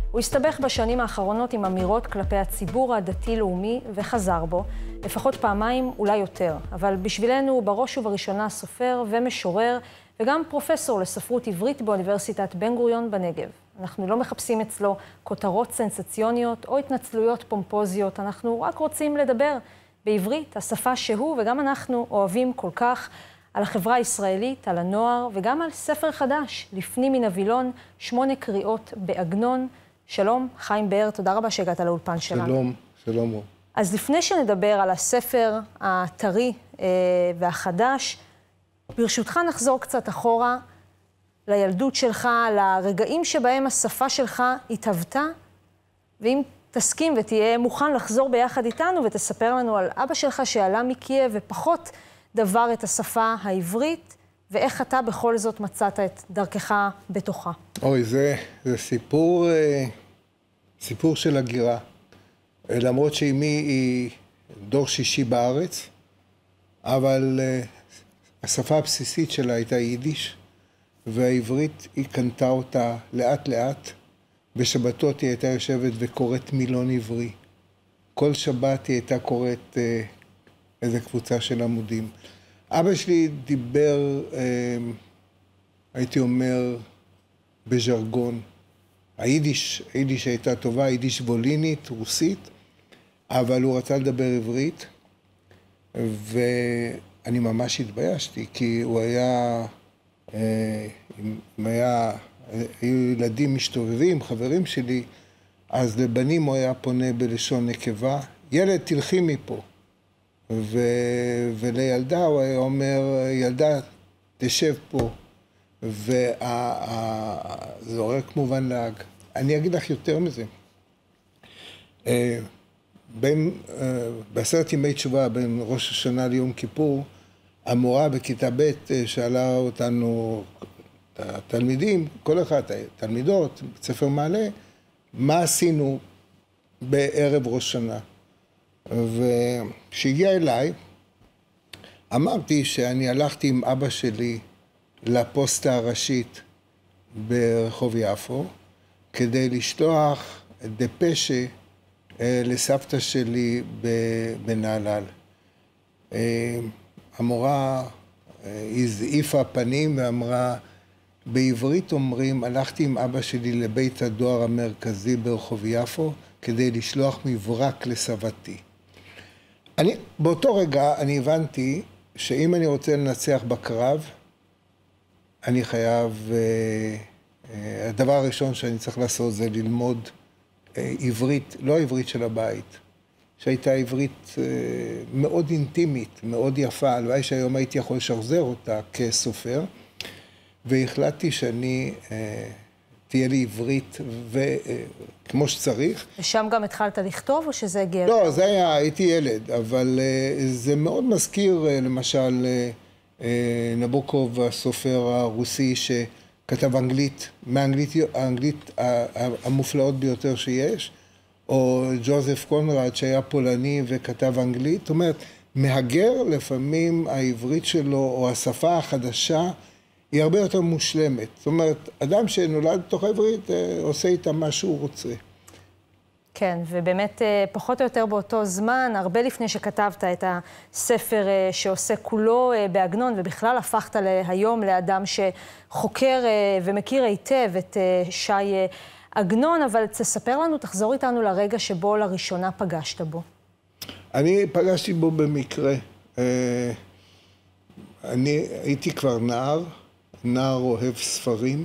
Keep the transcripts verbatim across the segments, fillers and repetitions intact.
הוא הסתבך בשנים האחרונות עם אמירות כלפי הציבור הדתי-לאומי וחזר בו, לפחות פעמיים, אולי יותר. אבל בשבילנו הוא בראש ובראשונה סופר ומשורר, וגם פרופסור לספרות עברית באוניברסיטת בן גוריון בנגב. אנחנו לא מחפשים אצלו כותרות סנסציוניות או התנצלויות פומפוזיות, אנחנו רק רוצים לדבר בעברית, השפה שהוא וגם אנחנו אוהבים כל כך, על החברה הישראלית, על הנוער, וגם על ספר חדש, לפנים מן הווילון, שמונה קריאות בעגנון. שלום, חיים באר, תודה רבה שהגעת לאולפן שלנו. שלום, שלום רוב. אז לפני שנדבר על הספר הטרי אה, והחדש, ברשותך נחזור קצת אחורה לילדות שלך, לרגעים שבהם השפה שלך התהוותה, ואם תסכים ותהיה מוכן לחזור ביחד איתנו ותספר לנו על אבא שלך שעלה מקייב ופחות דבר את השפה העברית, ואיך אתה בכל זאת מצאת את דרכך בתוכה. אוי, זה, זה סיפור, סיפור של הגירה. למרות שאימי היא דור שישי בארץ, אבל השפה הבסיסית שלה הייתה יידיש, והעברית היא קנתה אותה לאט לאט. בשבתות היא הייתה יושבת וקוראת מילון עברי. כל שבת היא הייתה קוראת איזו קבוצה של עמודים. אבא שלי דיבר, הייתי אומר, בז'רגון. היידיש, היידיש הייתה טובה, היידיש וולינית, רוסית, אבל הוא רצה לדבר עברית, ואני ממש התביישתי, כי הוא היה, אם היה, היו ילדים משתובבים, חברים שלי, אז לבנים הוא היה פונה בלשון נקבה, ילד תלכי מפה. ו... ולילדה הוא היה אומר, ילדה תשב פה, וזה עורר כמובן להג. אני אגיד לך יותר מזה. בין, בעשרת ימי תשובה, בין ראש השנה ליום כיפור, המורה בכיתה ב' שאלה אותנו, התלמידים, כל אחד, תלמידות, בית ספר מעלה, מה עשינו בערב ראש שנה? וכשהגיע אליי, אמרתי שאני הלכתי עם אבא שלי לפוסטה הראשית ברחוב יפו, כדי לשלוח דפשה לסבתא שלי בנהלל. המורה הזעיפה פנים ואמרה, בעברית אומרים, הלכתי עם אבא שלי לבית הדואר המרכזי ברחוב יפו, כדי לשלוח מברק לסבתי. אני, באותו רגע אני הבנתי שאם אני רוצה לנצח בקרב, אני חייב, אה, הדבר הראשון שאני צריך לעשות זה ללמוד אה, עברית, לא העברית של הבית, שהייתה עברית אה, מאוד אינטימית, מאוד יפה, הלוואי שהיום הייתי יכול לשחזר אותה כסופר, והחלטתי שאני אה, תהיה לי עברית וכמו שצריך. ושם גם התחלת לכתוב או שזה הגיע? לא, זה היה, הייתי ילד, אבל uh, זה מאוד מזכיר, uh, למשל, uh, נבוקוב, הסופר הרוסי שכתב אנגלית, מהאנגלית האנגלית המופלאות ביותר שיש, או ג'וזף קונרד שהיה פולני וכתב אנגלית. זאת אומרת, מהגר לפעמים העברית שלו או השפה החדשה, היא הרבה יותר מושלמת. זאת אומרת, אדם שנולד בתוך העברית עושה איתה מה שהוא רוצה. כן, ובאמת פחות או יותר באותו זמן, הרבה לפני שכתבת את הספר שעושה כולו בעגנון, ובכלל הפכת היום לאדם שחוקר ומכיר היטב את שי עגנון, אבל תספר לנו, תחזור איתנו לרגע שבו לראשונה פגשת בו. אני פגשתי בו במקרה. אני הייתי כבר נער, נער אוהב ספרים.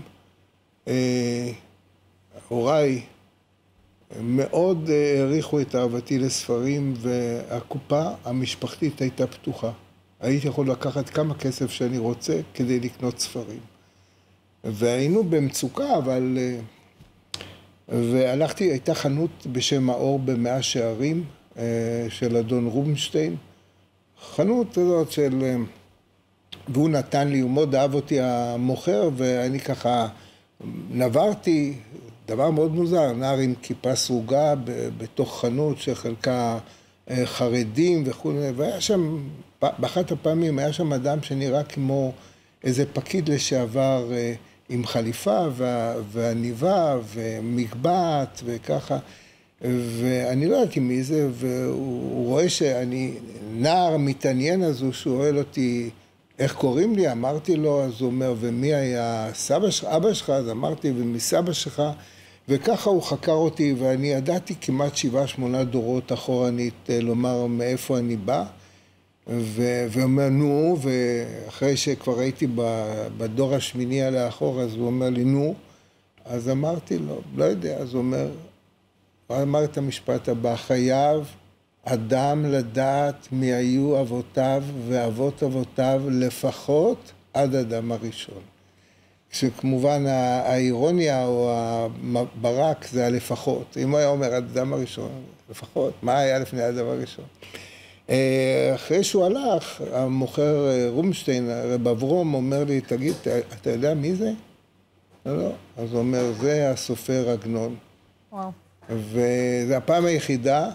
הוריי מאוד העריכו את אהבתי לספרים, והקופה המשפחתית הייתה פתוחה. הייתי יכול לקחת כמה כסף שאני רוצה כדי לקנות ספרים. והיינו במצוקה, אבל... והלכתי, הייתה חנות בשם האור במאה שערים של אדון רובינשטיין. חנות הזאת של... והוא נתן לי, הוא מאוד אהב אותי המוכר, ואני ככה נברתי, דבר מאוד מוזר, נער עם כיפה סרוגה בתוך חנות שחלקה חרדים וכו', והיה שם, באחת הפעמים היה שם אדם שנראה כמו איזה פקיד לשעבר עם חליפה ועניבה ומקבעת וככה, ואני לא ידעתי מי זה, והוא רואה שאני נער מתעניין, אז הוא שואל אותי, איך קוראים לי? אמרתי לו, אז הוא אומר, ומי היה סבא שלך, אבא שלך? אז אמרתי, ומסבא שלך, וככה הוא חקר אותי, ואני ידעתי כמעט שבעה, שמונה דורות אחורנית לומר מאיפה אני בא, ואומר, נו, ואחרי שכבר הייתי בדור השמיני על האחור, אז הוא אומר לי, נו, אז אמרתי לו, לא יודע, אז הוא אומר, הוא אמר את המשפט הבא, חייב אדם לדעת מי היו אבותיו ואבות אבותיו לפחות עד אדם הראשון. כשכמובן האירוניה או הברק זה הלפחות. אם הוא היה אומר עד אדם הראשון, לפחות, מה היה לפני אדם הראשון? אחרי שהוא הלך, המוכר רובינשטיין, רב אברום, אומר לי, תגיד, אתה יודע מי זה? לא, לא. אז הוא אומר, זה הסופר עגנון. וואו. וזו הפעם היחידה,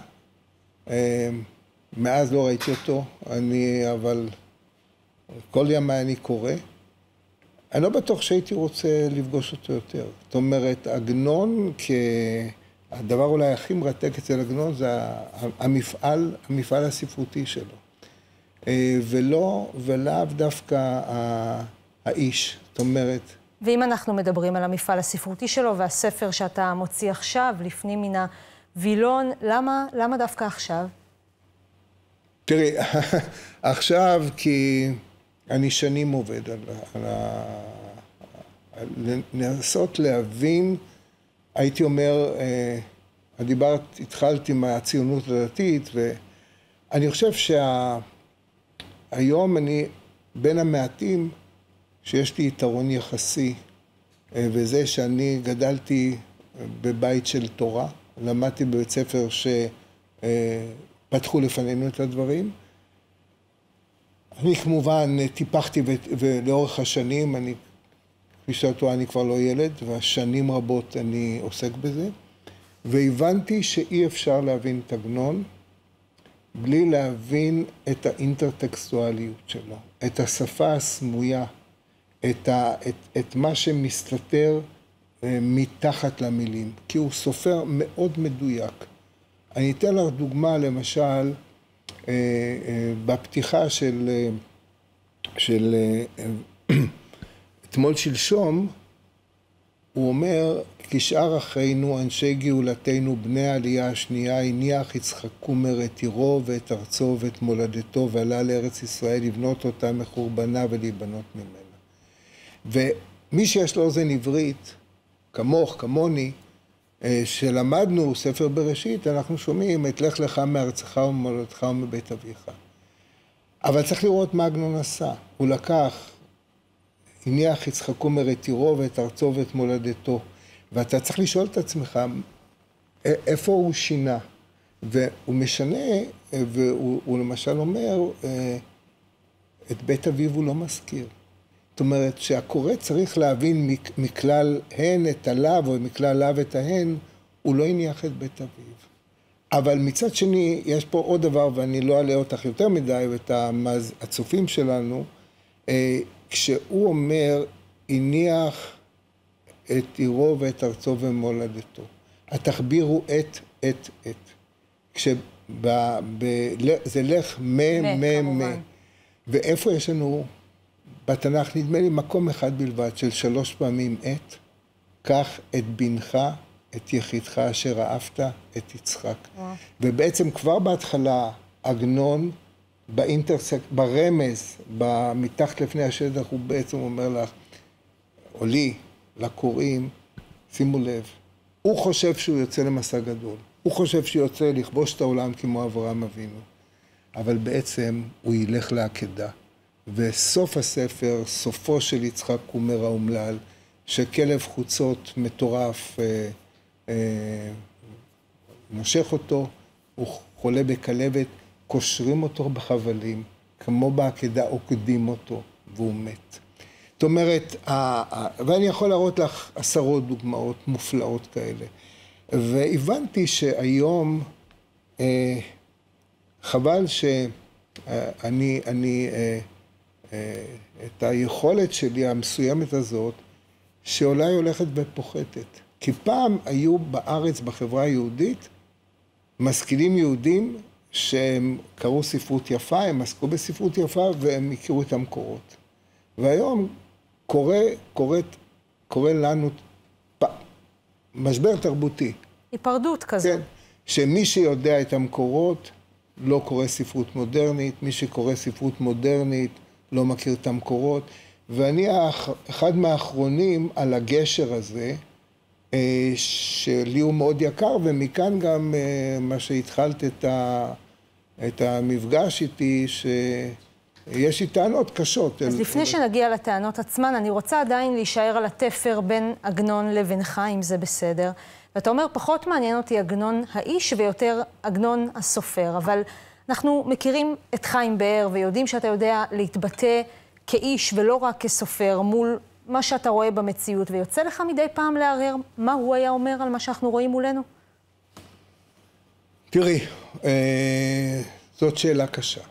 מאז לא ראיתי אותו, אני, אבל כל ימי אני קורא. אני לא בטוח שהייתי רוצה לפגוש אותו יותר. זאת אומרת, עגנון, הדבר אולי הכי מרתק אצל עגנון, זה המפעל, המפעל הספרותי שלו. ולא, ולאו דווקא האיש, זאת אומרת. ואם אנחנו מדברים על המפעל הספרותי שלו, והספר שאתה מוציא עכשיו, לפנים מן הווילון, למה, למה דווקא עכשיו? תראי, עכשיו כי אני שנים עובד על, על ה... לנסות להבין, הייתי אומר, דיברת, התחלתי מהציונות הדתית, ואני חושב שהיום אני בין המעטים שיש לי יתרון יחסי, וזה שאני גדלתי בבית של תורה, למדתי בבית ספר שפתחו לפנינו את הדברים. אני כמובן טיפחתי ולאורך השנים, אני, כפי שאתה רואה, אני כבר לא ילד, והשנים רבות אני עוסק בזה, והבנתי שאי אפשר להבין את עגנון בלי להבין את האינטרטקסטואליות שלו, את השפה הסמויה, את, ה, את, את מה שמסתתר מתחת למילים, כי הוא סופר מאוד מדויק. אני אתן לך דוגמה, למשל, בפתיחה של, של אתמול שלשום, הוא אומר, כשאר אחינו, אנשי גאולתנו, בני העלייה השנייה, הניח יצחק קומר את עירו ואת ארצו ואת מולדתו, ועלה לארץ ישראל לבנות אותה מחורבנה ולהיבנות ממנה. ומי שיש לו אוזן עברית, כמוך, כמוני, שלמדנו ספר בראשית, אנחנו שומעים את לך לך מארצך וממולדתך ומבית אביך. אבל צריך לראות מה עגנון עשה. הוא לקח, הניח יצחק קומר את עירו ואת ארצו ואת מולדתו, ואתה צריך לשאול את עצמך, איפה הוא שינה? והוא משנה, והוא הוא למשל אומר, את בית אביו הוא לא מזכיר. זאת אומרת שהקורא צריך להבין מכלל הן את הלאו, או מכלל לאו את ההן, הוא לא הניח את בית אביו. אבל מצד שני, יש פה עוד דבר, ואני לא אעלה אותך יותר מדי, ואת הצופים שלנו, כשהוא אומר, הניח את עירו ואת ארצו ומולדתו. התחביר הוא את, את, את. כשב... זה לך מ, מ, מ. ואיפה יש לנו בתנ"ך, נדמה לי מקום אחד בלבד, של שלוש פעמים את, קח את בנך, את יחידך אשר אהבת, את יצחק. וואו. ובעצם כבר בהתחלה, עגנון, באינטרסק, ברמז, מתחת לפני השטח, הוא בעצם אומר לך, או לי, לקוראים, שימו לב, הוא חושב שהוא יוצא למסע גדול, הוא חושב שהוא יוצא לכבוש את העולם כמו אברהם אבינו, אבל בעצם הוא ילך לעקדה. וסוף הספר, סופו של יצחק קומר האומלל, שכלב חוצות מטורף אה, אה, מושך אותו, הוא חולה בכלבת, קושרים אותו בחבלים, כמו בעקדה עוקדים אותו, והוא מת. זאת אומרת, ואני יכול להראות לך עשרות דוגמאות מופלאות כאלה. והבנתי שהיום, חבל שאני, אני, את היכולת שלי המסוימת הזאת, שאולי הולכת ופוחתת. כי פעם היו בארץ, בחברה היהודית, משכילים יהודים שהם קראו ספרות יפה, הם עסקו בספרות יפה והם הכירו את המקורות. והיום קורה, קורית, קורה לנו פ... משבר תרבותי. היפרדות כזאת. כן, שמי שיודע את המקורות לא קורא ספרות מודרנית, מי שקורא ספרות מודרנית לא מכיר את המקורות, ואני אחד מהאחרונים על הגשר הזה, שלי הוא מאוד יקר, ומכאן גם מה שהתחלת את, ה, את המפגש איתי, שיש לי טענות קשות. אז לפני שנגיע לטענות עצמן, אני רוצה עדיין להישאר על התפר בין עגנון לבינך, אם זה בסדר. ואתה אומר, פחות מעניין אותי עגנון האיש ויותר עגנון הסופר, אבל אנחנו מכירים את חיים באר ויודעים שאתה יודע להתבטא כאיש ולא רק כסופר מול מה שאתה רואה במציאות, ויוצא לך מדי פעם להרהר מה הוא היה אומר על מה שאנחנו רואים מולנו? תראי, אה, זאת שאלה קשה.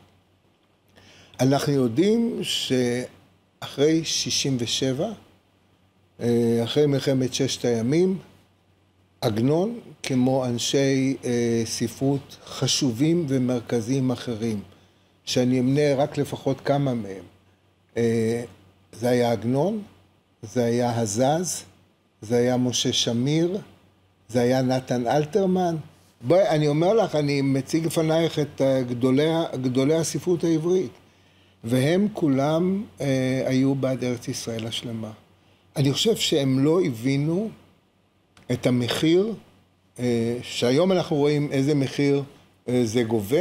אנחנו יודעים שאחרי שישים ושבע, אה, אחרי מלחמת ששת הימים, עגנון, כמו אנשי אה, ספרות חשובים ומרכזיים אחרים, שאני אמנה רק לפחות כמה מהם, אה, זה היה עגנון, זה היה הזז, זה היה משה שמיר, זה היה נתן אלתרמן. בואי, אני אומר לך, אני מציג לפנייך את גדולי, גדולי הספרות העברית, והם כולם אה, היו בעד ארץ ישראל השלמה. אני חושב שהם לא הבינו את המחיר, אה, שהיום אנחנו רואים איזה מחיר אה, זה גובה,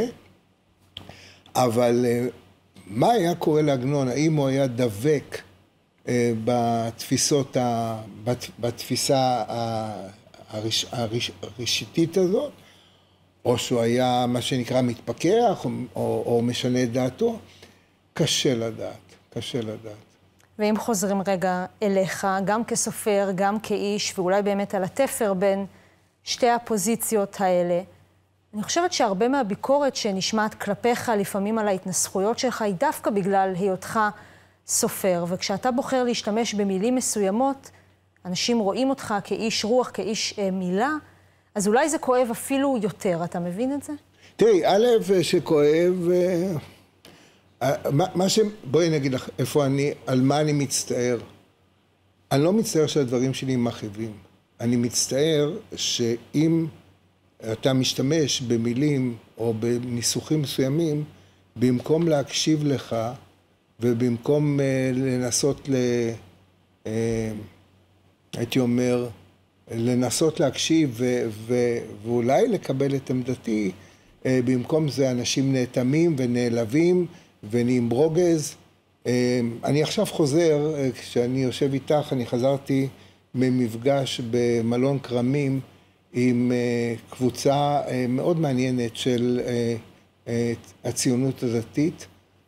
אבל אה, מה היה קורה לעגנון? האם הוא היה דבק בתפיסות, בתפיסה הראש, הראש, הראשיתית הזאת, או שהוא היה מה שנקרא מתפכח, או, או, או משנה את דעתו? קשה לדעת, קשה לדעת. ואם חוזרים רגע אליך, גם כסופר, גם כאיש, ואולי באמת על התפר בין שתי הפוזיציות האלה, אני חושבת שהרבה מהביקורת שנשמעת כלפיך, לפעמים על ההתנסחויות שלך, היא דווקא בגלל היותך סופר, וכשאתה בוחר להשתמש במילים מסוימות, אנשים רואים אותך כאיש רוח, כאיש אה, מילה, אז אולי זה כואב אפילו יותר, אתה מבין את זה? תראי, א' שכואב, אה, מה, מה ש... בואי נגיד לך, איפה אני, על מה אני מצטער. אני לא מצטער שהדברים שלי מכאיבים. אני מצטער שאם אתה משתמש במילים או בניסוחים מסוימים, במקום להקשיב לך, ובמקום uh, לנסות, ל, uh, הייתי אומר, לנסות להקשיב ו, ו, ואולי לקבל את עמדתי, uh, במקום זה אנשים נאטמים ונעלבים ונהיים ברוגז. Uh, אני עכשיו חוזר, uh, כשאני יושב איתך, אני חזרתי ממפגש במלון כרמים עם uh, קבוצה uh, מאוד מעניינת של uh, uh, הציונות הדתית,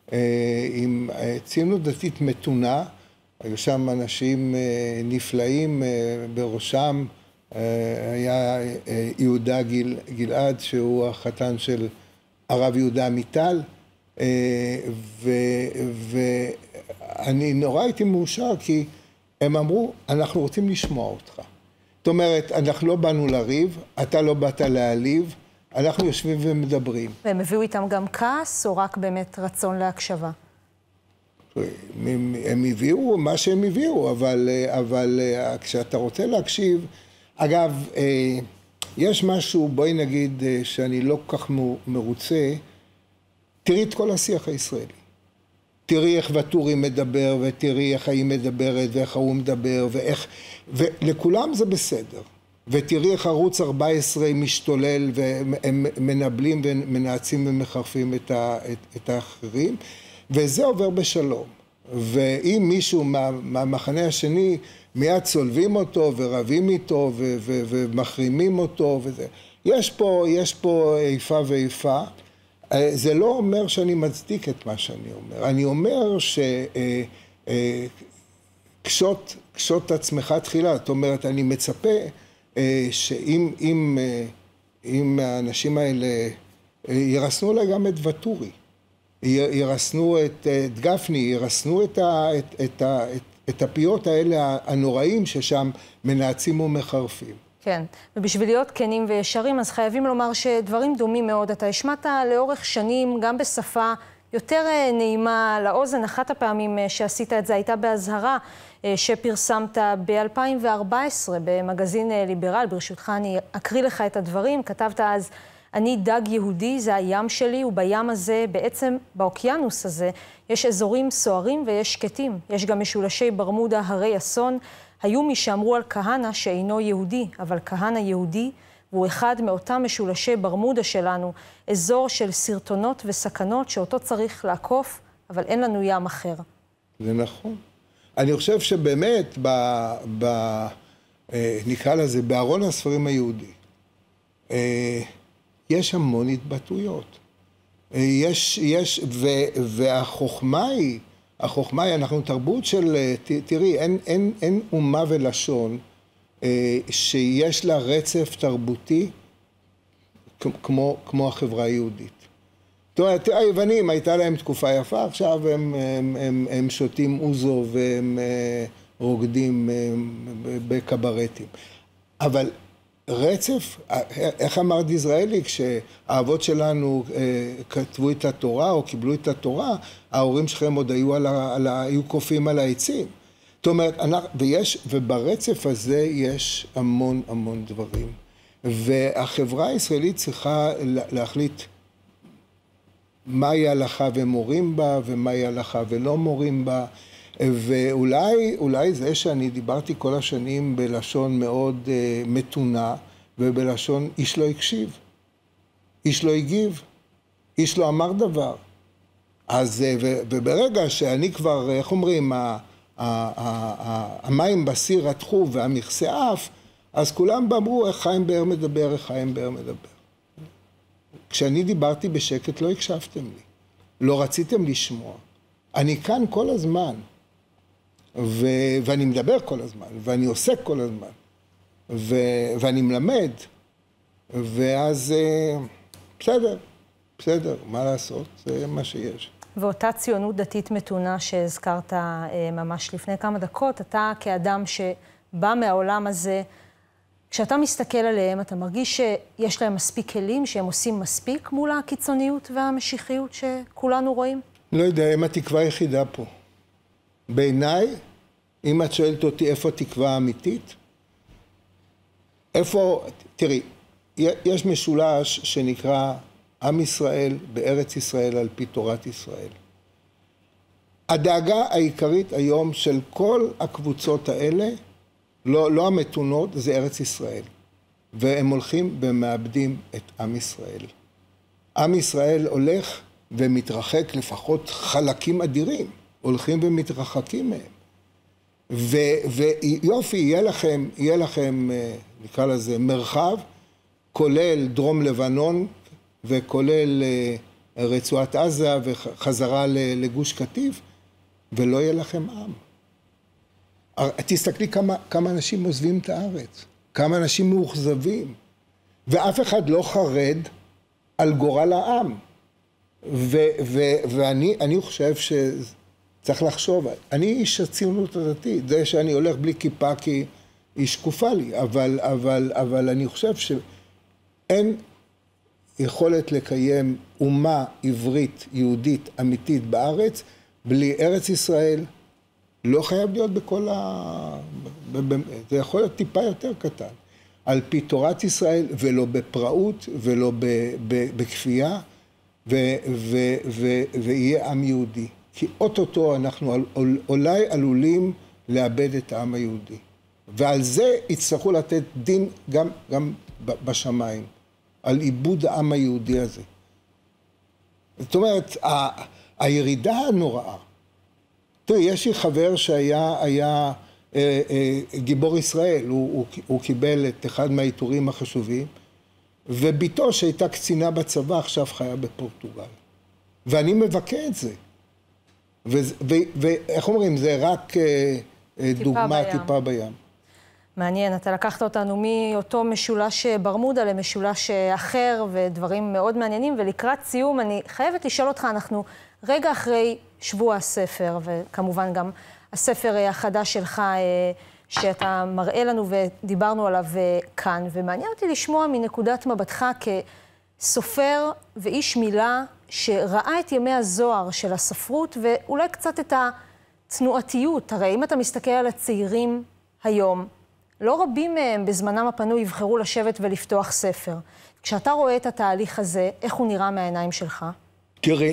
עם ציונות דתית מתונה, היו שם אנשים נפלאים, בראשם היה יהודה גיל, גלעד, שהוא החתן של הרב יהודה עמיטל, ואני נורא הייתי מאושר, כי הם אמרו, אנחנו רוצים לשמוע אותך. זאת אומרת, אנחנו לא באנו לריב, אתה לא באת להעליב, אנחנו יושבים ומדברים. והם הביאו איתם גם כעס, או רק באמת רצון להקשבה? הם, הם הביאו מה שהם הביאו, אבל, אבל כשאתה רוצה להקשיב, אגב, יש משהו, בואי נגיד, שאני לא כל כך מרוצה, תראי את כל השיח הישראלי. תראי איך וטורי מדבר, ותראי איך היא מדברת, ואיך הוא מדבר, ואיך... ולכולם זה בסדר. ותראי איך ערוץ ארבע עשרה משתולל, והם מנבלים ומנעצים ומחרפים את, ה, את, את האחרים, וזה עובר בשלום. ואם מישהו מה, מהמחנה השני, מיד צולבים אותו ורבים איתו ו, ו, ומחרימים אותו, וזה. יש פה, יש פה איפה ואיפה. זה לא אומר שאני מצדיק את מה שאני אומר. אני אומר שקשות, קשות עצמך תחילה. זאת אומרת, אני מצפה שאם אם, אם האנשים האלה ירסנו לה גם את וטורי, ירסנו את, את גפני, ירסנו את, ה, את, את, את, את הפיות האלה הנוראים ששם מנעצים ומחרפים. כן, ובשביל להיות כנים וישרים, אז חייבים לומר שדברים דומים מאוד. אתה השמעת לאורך שנים, גם בשפה יותר נעימה לאוזן. אחת הפעמים שעשית את זה הייתה בהזהרה שפרסמת ב-אלפיים וארבע עשרה במגזין ליברל. ברשותך אני אקריא לך את הדברים. כתבת אז, אני דג יהודי, זה הים שלי, ובים הזה, בעצם באוקיינוס הזה, יש אזורים סוערים ויש שקטים. יש גם משולשי ברמודה הרי אסון. היו מי שאמרו על כהנא שאינו יהודי, אבל כהנא יהודי, והוא אחד מאותם משולשי ברמודה שלנו, אזור של סרטונות וסכנות שאותו צריך לעקוף, אבל אין לנו ים אחר. זה נכון. אני חושב שבאמת, ב, ב, נקרא לזה, בארון הספרים היהודי, יש המון התבטאויות. יש, יש, ו, והחוכמה היא, החוכמה היא, אנחנו תרבות של, תראי, אין, אין, אין אומה ולשון שיש לה רצף תרבותי כמו, כמו החברה היהודית. זאת אומרת, היוונים הייתה להם תקופה יפה, עכשיו הם, הם, הם, הם שותים אוזו והם רוקדים בקברטים. אבל רצף, איך אמר דיזראלי, כשהאבות שלנו כתבו את התורה או קיבלו את התורה, ההורים שלכם עוד היו, על ה, על ה, היו קופים על העצים. זאת אומרת, ויש, וברצף הזה יש המון המון דברים. והחברה הישראלית צריכה להחליט מהי הלכה ומורים בה, ומהי הלכה ולא מורים בה. ואולי, אולי זה שאני דיברתי כל השנים בלשון מאוד uh, מתונה, ובלשון איש לא הקשיב, איש לא הגיב, איש לא אמר דבר. אז, uh, ו, וברגע שאני כבר, איך אומרים, ה, ה, ה, ה, המים בסיר רתחו והמכסה עף, אז כולם אמרו, איך חיים באר מדבר, איך חיים באר מדבר. כשאני דיברתי בשקט לא הקשבתם לי, לא רציתם לשמוע. אני כאן כל הזמן. ו... ואני מדבר כל הזמן, ואני עוסק כל הזמן, ו... ואני מלמד, ואז בסדר, בסדר, מה לעשות, זה מה שיש. ואותה ציונות דתית מתונה שהזכרת ממש לפני כמה דקות, אתה כאדם שבא מהעולם הזה, כשאתה מסתכל עליהם, אתה מרגיש שיש להם מספיק כלים, שהם עושים מספיק מול הקיצוניות והמשיחיות שכולנו רואים? לא יודע, הם התקווה היחידה פה. בעיניי, אם את שואלת אותי איפה התקווה האמיתית, איפה, תראי, יש משולש שנקרא עם ישראל בארץ ישראל על פי תורת ישראל. הדאגה העיקרית היום של כל הקבוצות האלה, לא, לא המתונות, זה ארץ ישראל. והם הולכים ומאבדים את עם ישראל. עם ישראל הולך ומתרחק, לפחות חלקים אדירים, הולכים ומתרחקים מהם. ו, ויופי, יהיה לכם, יהיה לכם, נקרא לזה, מרחב, כולל דרום לבנון, וכולל רצועת עזה וחזרה לגוש קטיף, ולא יהיה לכם עם. תסתכלי כמה, כמה אנשים עוזבים את הארץ, כמה אנשים מאוכזבים, ואף אחד לא חרד על גורל העם. ו, ו, ואני אני חושב שצריך לחשוב, אני איש הציונות הדתית, זה שאני הולך בלי כיפה כי היא שקופה לי, אבל, אבל, אבל אני חושב שאין יכולת לקיים אומה עברית יהודית אמיתית בארץ, בלי ארץ ישראל, לא חייב להיות בכל ה... זה יכול להיות טיפה יותר קטן. על פי תורת ישראל, ולא בפראות, ולא בכפייה, ו... ו... ו... ויהיה עם יהודי. כי אוטוטו אנחנו אולי עלולים לאבד את העם היהודי. ועל זה יצטרכו לתת דין גם, גם בשמיים, על איבוד העם היהודי הזה. זאת אומרת, ה... הירידה הנוראה, תראי, יש לי חבר שהיה היה, אה, אה, גיבור ישראל, הוא, הוא, הוא קיבל את אחד מהעיטורים החשובים, וביתו שהייתה קצינה בצבא עכשיו חיה בפורטוגל. ואני מבכה את זה. ואיך אומרים, זה רק אה, טיפה דוגמה, בים. טיפה בים. מעניין, אתה לקחת אותנו מאותו משולש ברמודה למשולש אחר, ודברים מאוד מעניינים, ולקראת סיום אני חייבת לשאול אותך, אנחנו רגע אחרי שבוע הספר, וכמובן גם הספר החדש שלך, שאתה מראה לנו ודיברנו עליו כאן, ומעניין אותי לשמוע מנקודת מבטך כסופר ואיש מילה שראה את ימי הזוהר של הספרות, ואולי קצת את התנועתיות. הרי אם אתה מסתכל על הצעירים היום, לא רבים מהם בזמנם הפנוי יבחרו לשבת ולפתוח ספר. כשאתה רואה את התהליך הזה, איך הוא נראה מהעיניים שלך? תראי,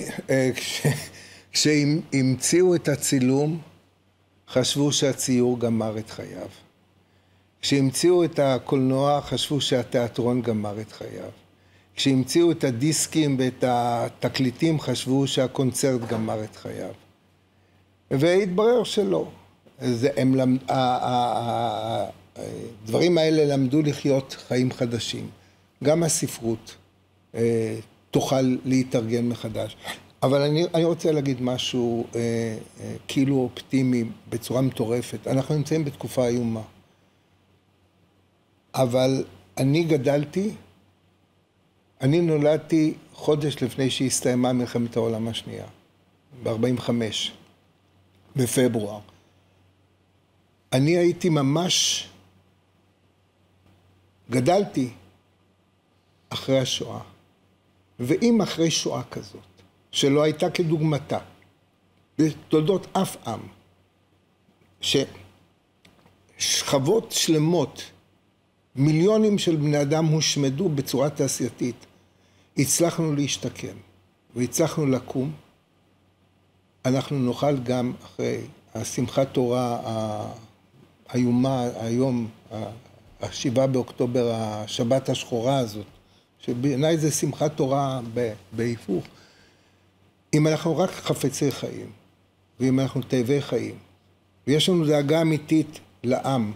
כשהמציאו את הצילום, חשבו שהציור גמר את חייו. כשהמציאו את הקולנוע, חשבו שהתיאטרון גמר את חייו. כשהמציאו את הדיסקים ואת התקליטים, חשבו שהקונצרט גמר את חייו. והתברר שלא. זה, הם למד, הדברים האלה למדו לחיות חיים חדשים. גם הספרות אה, תוכל להתארגן מחדש. אבל אני, אני רוצה להגיד משהו אה, אה, כאילו אופטימי בצורה מטורפת. אנחנו נמצאים בתקופה איומה. אבל אני גדלתי, אני נולדתי חודש לפני שהסתיימה מלחמת העולם השנייה, ב-ארבעים וחמש, בפברואר. אני הייתי ממש, גדלתי אחרי השואה. ואם אחרי שואה כזאת, שלא הייתה כדוגמתה, בתולדות אף עם, ששכבות שלמות, מיליונים של בני אדם הושמדו בצורה תעשייתית, הצלחנו להשתקם והצלחנו לקום, אנחנו נוכל גם אחרי השמחת תורה האיומה, היום, השבעה באוקטובר, השבת השחורה הזאת, שבעיניי זה שמחת תורה בהיפוך. אם אנחנו רק חפצי חיים, ואם אנחנו תאבי חיים, ויש לנו דאגה אמיתית לעם,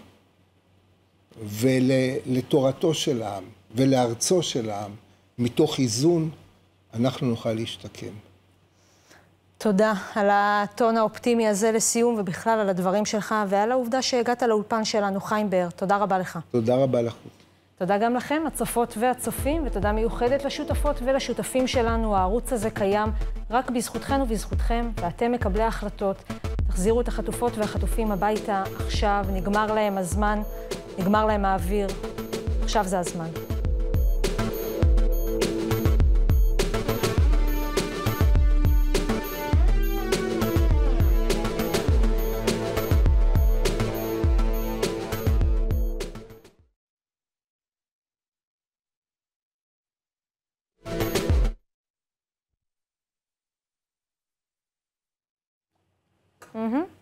ולתורתו של העם, ולארצו של העם, מתוך איזון, אנחנו נוכל להשתקם. תודה על הטון האופטימי הזה לסיום, ובכלל על הדברים שלך, ועל העובדה שהגעת לאולפן שלנו, חיים באר. תודה רבה לך. תודה רבה לך. תודה גם לכם, הצופות והצופים, ותודה מיוחדת לשותפות ולשותפים שלנו. הערוץ הזה קיים רק בזכותכם ובזכותכם, ואתם מקבלי ההחלטות. תחזירו את החטופות והחטופים הביתה עכשיו, נגמר להם הזמן, נגמר להם האוויר. עכשיו זה הזמן. Mm-hmm.